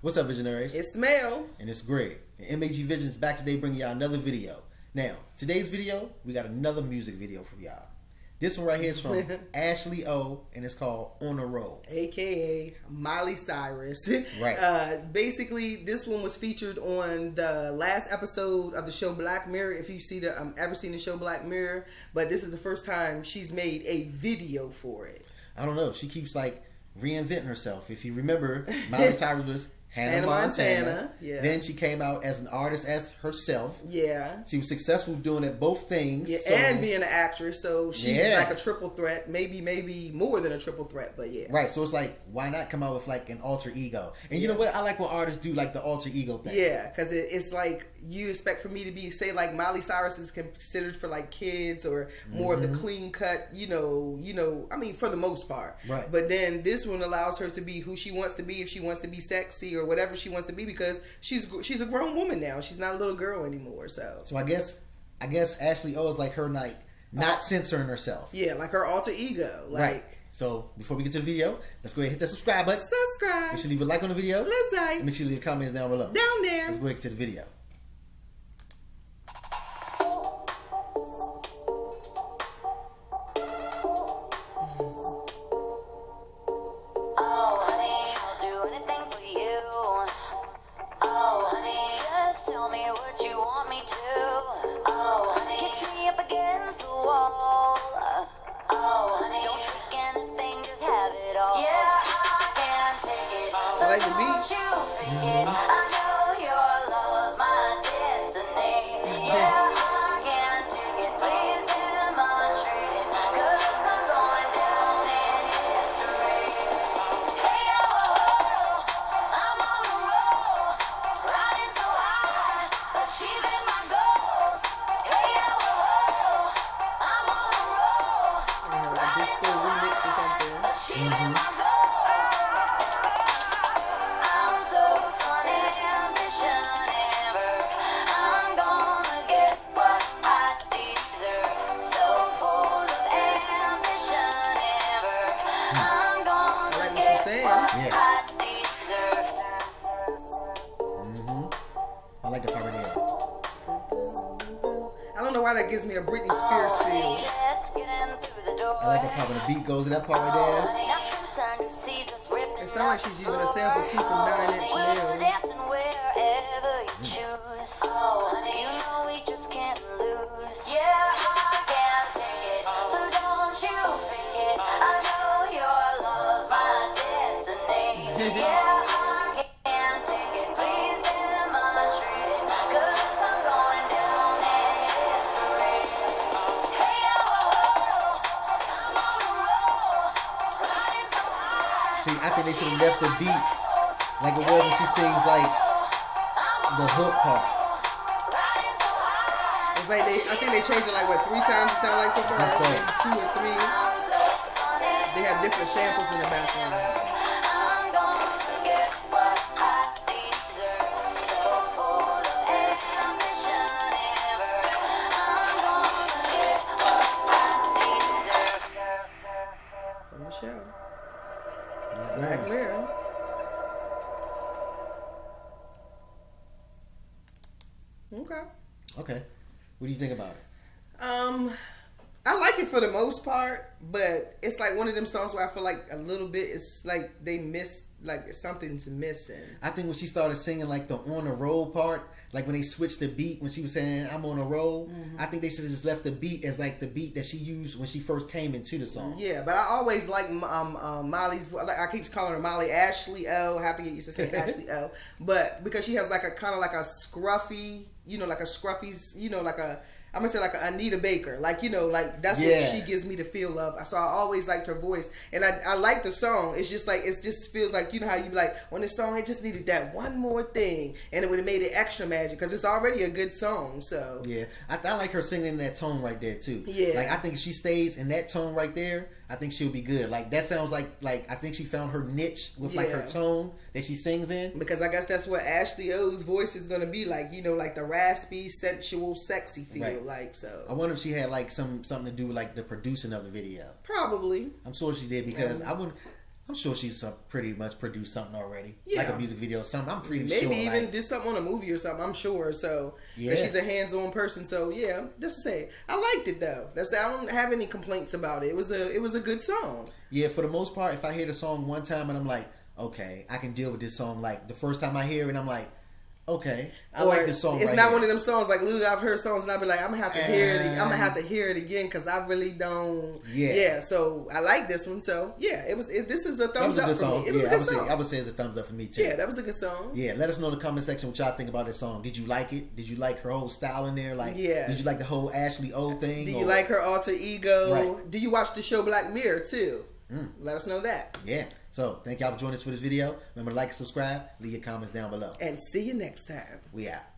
What's up, Visionaries? It's Mel. And it's Greg. And M.A.G Vision's back today bringing y'all another video. Now, today's video, we got another music video for y'all. This one right here is from Ashley O, and it's called On a Roll. AKA Miley Cyrus. Right. Basically, this one was featured on the last episode of the show Black Mirror, if you see the ever seen the show Black Mirror. But this is the first time she's made a video for it. I don't know. She keeps like reinventing herself. If you remember, Miley Cyrus was Hannah Montana. Yeah. Then she came out as an artist as herself. Yeah. She was successful doing it both things. Yeah, so, and being an actress, so she's like a triple threat, maybe more than a triple threat, but yeah. Right, so it's like, why not come out with like an alter ego? And you know what? I like when artists do like the alter ego thing. Yeah, because it's like you expect for me to be, say like Miley Cyrus is considered for like kids or more of the clean cut, you know, I mean for the most part. Right. But then this one allows her to be who she wants to be, if she wants to be sexy or whatever she wants to be, because she's a grown woman now. She's not a little girl anymore. So I guess Ashley O is like her like not censoring herself. Yeah, like her alter ego. Like, right. So before we get to the video, let's go ahead and hit that subscribe button. Subscribe. Make sure you leave a like on the video. Let's like. And make sure you leave comments down below. Down there. Let's go ahead and get to the video. I like the beat. I know your love's my destiny. Yeah, I can't take it. Please demonstrate it, 'cause I'm going down in history. Hey, oh, I'm on the roll, riding so high, achieving my goals. Hey, oh, I'm on the roll, like a disco remix or something. Achieving my goals. I like the part right there. I don't know why that gives me a Britney Spears feel. I like the part when the beat goes to that part right there. It sounds like she's using a sample too from 9 Inch Nails. See, I think they should have left the beat like it was when she sings like the hook part. It's like I think they changed it like what 3 times it sounds like so far, so. Maybe 2 or 3. They have different samples in the background. From the show. Black Mirror. Okay. Okay. What do you think about it? I like it for the most part, but it's like one of them songs where I feel like a little bit it's like they miss, like something's missing. I think when she started singing like the on a roll part, like when they switched the beat when she was saying I'm on a roll, I think they should have just left the beat as like the beat that she used when she first came into the song. Yeah, but I always like Molly's. Like I keep calling her Molly Ashley O. I have to get used to saying Ashley O. But because she has like a kind of like a scruffy, like a scruffy, like a. I'm gonna say like a Anita Baker, like like that's what she gives me the feel of. So I always liked her voice, and I like the song. It's just like it just feels like how you be like on this song it just needed that one more thing, and it would have made it extra magic because it's already a good song. So yeah, I like her singing in that tone right there too. Yeah, like I think if she stays in that tone right there, I think she'll be good. Like that sounds like I think she found her niche with like her tone that she sings in. Because I guess that's what Ashley O's voice is gonna be like, like the raspy, sensual, sexy feel. Right. Like so. I wonder if she had like something to do with like the producing of the video. Probably. I'm sure she did because I'm sure she's pretty much produced something already, Yeah. like a music video or something. I'm pretty Maybe sure. even like, did something on a movie or something. I'm sure. So Yeah. she's a hands-on person. So yeah, just to say, I liked it though. I don't have any complaints about it. It was a good song. yeah, for the most part, if I hear the song one time and I'm like, okay, I can deal with this song. Like the first time I hear it, I'm like, okay, I like this song. It's right not here. one of them songs like literally I've heard songs and I'll be like, I'm gonna have to hear it. I'm gonna have to hear it again because I really don't. Yeah. So I like this one. So yeah, this is a That thumbs was a up good for song. me. It was Yeah, a good song. I would say it's a thumbs up for me too. Yeah, that was a good song. Yeah, let us know in the comment section what y'all think about this song. Did you like it? Did you like her whole style in there? Like, Yeah. Did you like the whole Ashley O thing? Do you like her alter ego? Right. Do you watch the show Black Mirror too? Let us know that. Yeah. So, thank y'all for joining us for this video. Remember to like and subscribe. Leave your comments down below. And see you next time. We out.